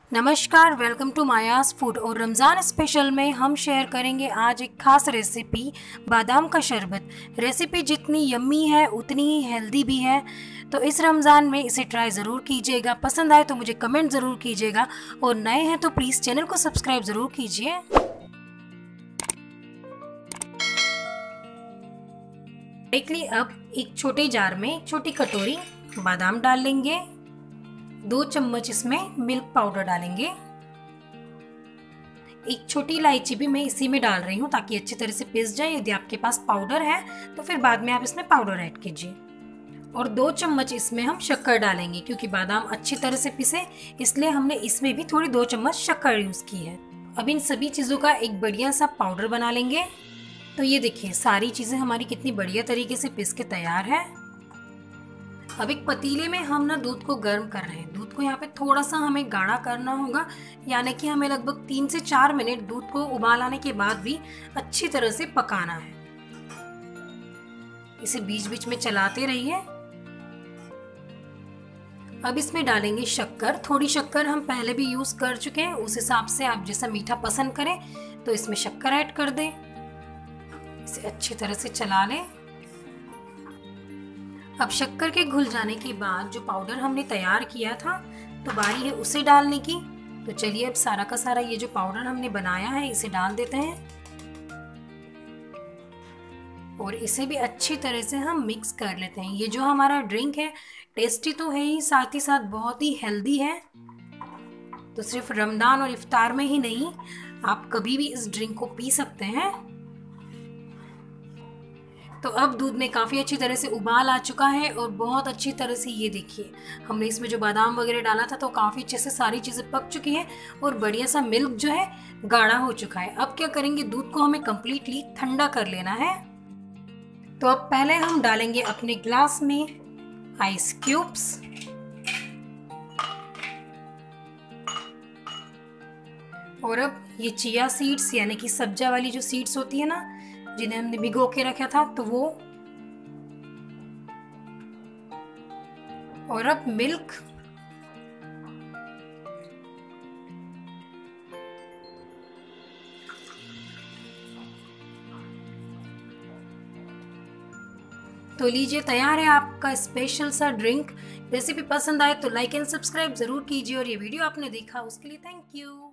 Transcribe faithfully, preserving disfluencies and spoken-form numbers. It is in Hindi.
नमस्कार, वेलकम टू मायास फूड। और रमज़ान स्पेशल में हम शेयर करेंगे आज एक खास रेसिपी, बादाम का शरबत। रेसिपी जितनी यम्मी है उतनी ही हेल्दी भी है, तो इस रमज़ान में इसे ट्राई ज़रूर कीजिएगा। पसंद आए तो मुझे कमेंट ज़रूर कीजिएगा और नए हैं तो प्लीज़ चैनल को सब्सक्राइब ज़रूर कीजिए। डायरेक्टली अब एक छोटे जार में एक छोटी कटोरी बादाम डाल लेंगे। दो चम्मच इसमें मिल्क पाउडर डालेंगे। एक छोटी इलायची भी मैं इसी में डाल रही हूँ ताकि अच्छी तरह से पिस जाए। यदि आपके पास पाउडर है तो फिर बाद में आप इसमें पाउडर ऐड कीजिए। और दो चम्मच इसमें हम शक्कर डालेंगे, क्योंकि बादाम अच्छी तरह से पिसे इसलिए हमने इसमें भी थोड़ी दो चम्मच शक्कर यूज की है। अब इन सभी चीजों का एक बढ़िया सा पाउडर बना लेंगे। तो ये देखिए सारी चीजें हमारी कितनी बढ़िया तरीके से पिस के तैयार है। अब एक पतीले में हम ना दूध को गर्म कर रहे हैं। दूध को यहाँ पे थोड़ा सा हमें गाढ़ा करना होगा, यानी कि हमें लगभग तीन से चार मिनट दूध को उबाल आने के बाद भी अच्छी तरह से पकाना है। इसे बीच बीच में चलाते रहिए। अब इसमें डालेंगे शक्कर। थोड़ी शक्कर हम पहले भी यूज कर चुके हैं, उस हिसाब से आप जैसा मीठा पसंद करें तो इसमें शक्कर ऐड कर दें। इसे अच्छी तरह से चला लें। अब शक्कर के घुल जाने के बाद जो पाउडर हमने तैयार किया था तो बारी है उसे डालने की। तो चलिए अब सारा का सारा ये जो पाउडर हमने बनाया है इसे डाल देते हैं और इसे भी अच्छी तरह से हम मिक्स कर लेते हैं। ये जो हमारा ड्रिंक है टेस्टी तो है ही, साथ ही साथ बहुत ही हेल्दी है। तो सिर्फ रमजान और इफ्तार में ही नहीं, आप कभी भी इस ड्रिंक को पी सकते हैं। तो अब दूध में काफ़ी अच्छी तरह से उबाल आ चुका है और बहुत अच्छी तरह से ये देखिए हमने इसमें जो बादाम वगैरह डाला था तो काफ़ी अच्छे से सारी चीज़ें पक चुकी हैं और बढ़िया सा मिल्क जो है गाढ़ा हो चुका है। अब क्या करेंगे, दूध को हमें कम्प्लीटली ठंडा कर लेना है। तो अब पहले हम डालेंगे अपने ग्लास में आइस क्यूब्स। और अब ये चिया सीड्स यानी कि सब्जा वाली जो सीड्स होती है ना, जिन्हें हमने भिगो के रखा था, तो वो। और अब मिल्क। तो लीजिए तैयार है आपका स्पेशल सा ड्रिंक। रेसिपी पसंद आए तो लाइक एंड सब्सक्राइब जरूर कीजिए और ये वीडियो आपने देखा उसके लिए थैंक यू।